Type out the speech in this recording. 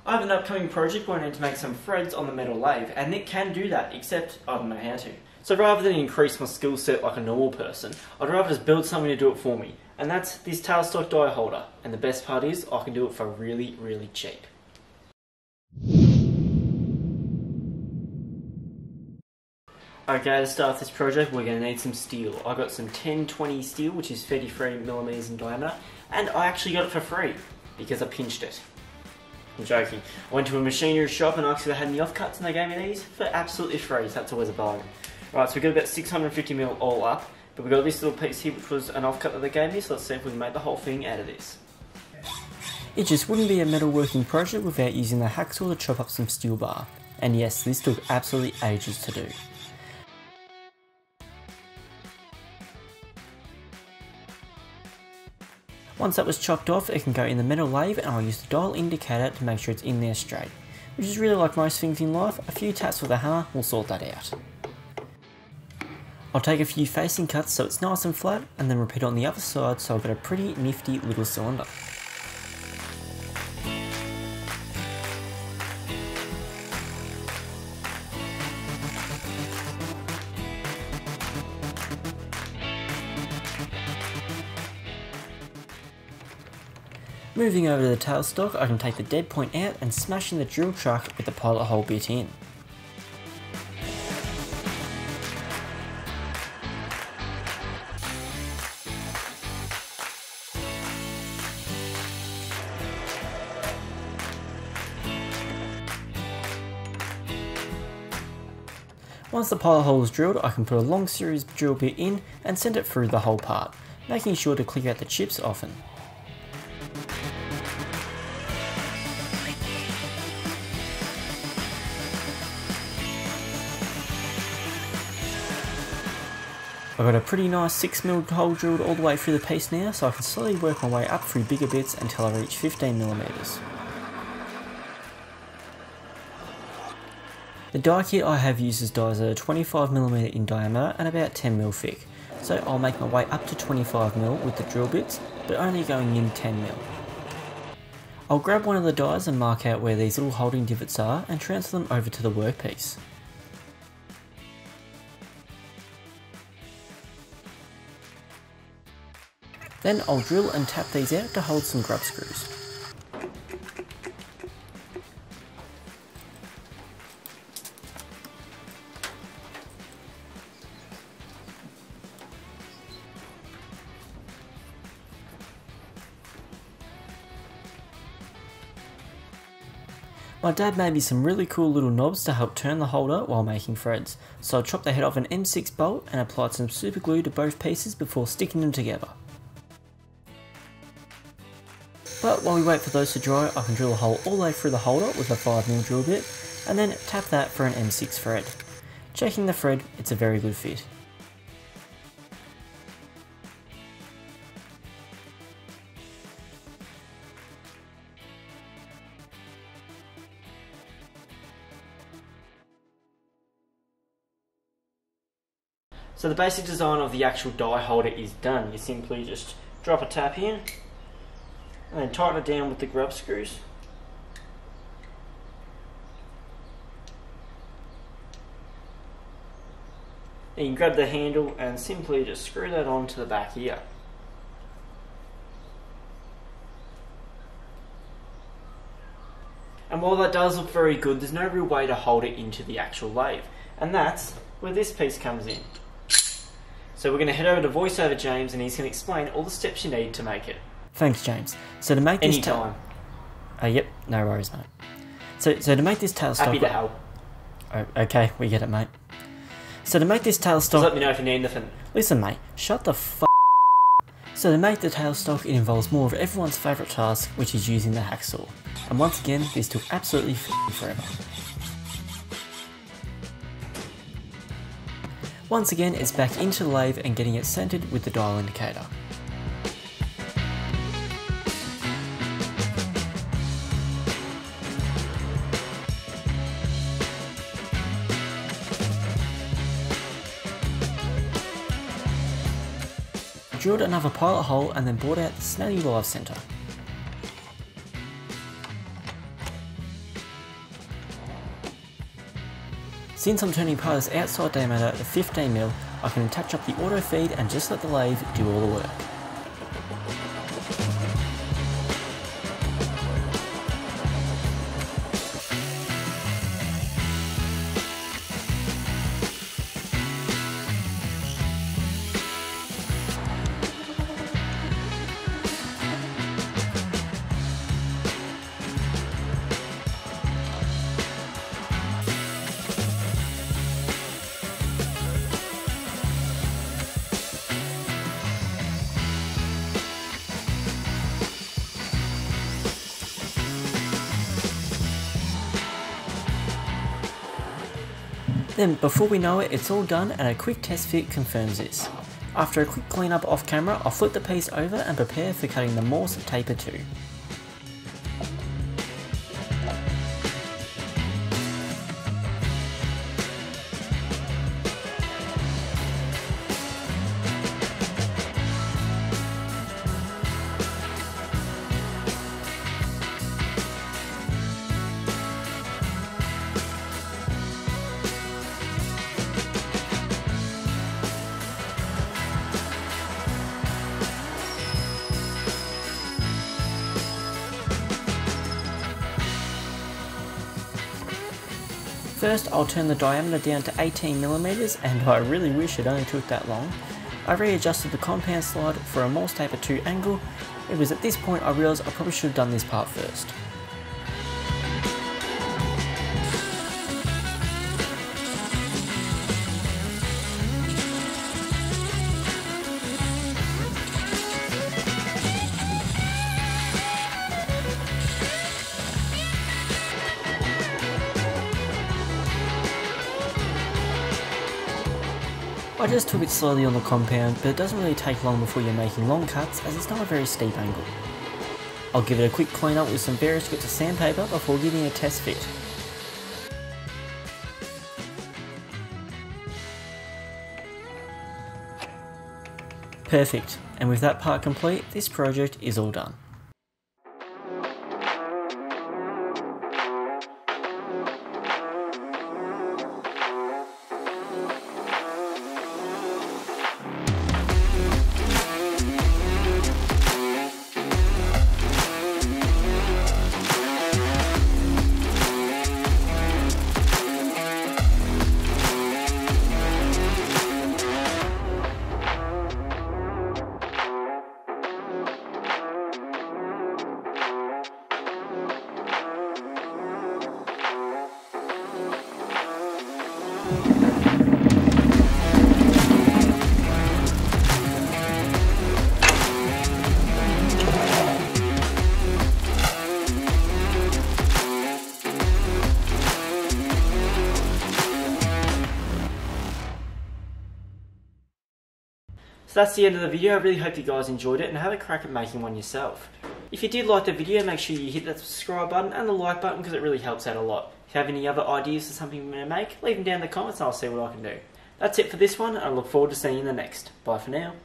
I have an upcoming project where I need to make some threads on the metal lathe, and it can do that, except I don't know how to. So rather than increase my skill set like a normal person, I'd rather just build something to do it for me, and that's this tailstock die holder, and the best part is I can do it for really, really cheap. Okay, to start this project we're going to need some steel. I got some 1020 steel, which is 33mm in diameter, and I actually got it for free, because I pinched it. I'm joking. I went to a machinery shop and asked if they had any offcuts, and they gave me these for absolutely free, so that's always a bargain. Right, so we got about 650mm all up, but we got this little piece here which was an offcut that they gave me, so let's see if we can make the whole thing out of this. It just wouldn't be a metalworking project without using the hacksaw to chop up some steel bar, and yes, this took absolutely ages to do. Once that was chopped off, it can go in the metal lathe, and I'll use the dial indicator to make sure it's in there straight. Which is really like most things in life, a few taps with a hammer will sort that out. I'll take a few facing cuts so it's nice and flat, and then repeat it on the other side so I've got a pretty nifty little cylinder. Moving over to the tailstock, I can take the dead point out and smash in the drill truck with the pilot hole bit in. Once the pilot hole is drilled, I can put a long series drill bit in and send it through the whole part, making sure to clear out the chips often. I've got a pretty nice 6mm hole drilled all the way through the piece now, so I can slowly work my way up through bigger bits until I reach 15mm. The die kit I have uses dies that are 25mm in diameter and about 10mm thick, so I'll make my way up to 25mm with the drill bits, but only going in 10mm. I'll grab one of the dies and mark out where these little holding divots are and transfer them over to the workpiece. Then I'll drill and tap these out to hold some grub screws. My dad made me some really cool little knobs to help turn the holder while making threads, so I chopped the head off an M6 bolt and applied some super glue to both pieces before sticking them together. But while we wait for those to dry, I can drill a hole all the way through the holder with a 5mm drill bit, and then tap that for an M6 thread. Checking the thread, it's a very good fit. So the basic design of the actual die holder is done. You simply just drop a tap in, and then tighten it down with the grub screws. Then you can grab the handle and simply just screw that onto the back here. And while that does look very good, there's no real way to hold it into the actual lathe. And that's where this piece comes in. So we're going to head over to VoiceOver James, and he's going to explain all the steps you need to make it. Thanks, James. So to make this Anytime. Yep, no worries, mate. So to make this tailstock... Happy to help. Oh, okay, we get it, mate. So to make this tailstock... Just let me know if you need anything. Listen, mate, shut the f***. So to make the tailstock, it involves more of everyone's favourite task, which is using the hacksaw. And once again, this took absolutely forever. Once again, it's back into the lathe and getting it centred with the dial indicator. Drilled another pilot hole and then bored out the Snelly Live Centre. Since I'm turning part of this outside diameter to 15mm, I can attach up the auto feed and just let the lathe do all the work. Then before we know it, it's all done and a quick test fit confirms this. After a quick clean up off camera, I'll flip the piece over and prepare for cutting the Morse Taper 2. First, I'll turn the diameter down to 18mm, and I really wish it only took that long. I readjusted the compound slide for a Morse Taper 2 angle. It was at this point I realised I probably should have done this part first. I just took it slowly on the compound, but it doesn't really take long before you're making long cuts as it's not a very steep angle. I'll give it a quick clean up with some various bits of sandpaper before giving it a test fit. Perfect, and with that part complete, this project is all done. So that's the end of the video. I really hope you guys enjoyed it and have a crack at making one yourself. If you did like the video, make sure you hit that subscribe button and the like button because it really helps out a lot. If you have any other ideas for something I'm going to make, leave them down in the comments and I'll see what I can do. That's it for this one, and I look forward to seeing you in the next. Bye for now.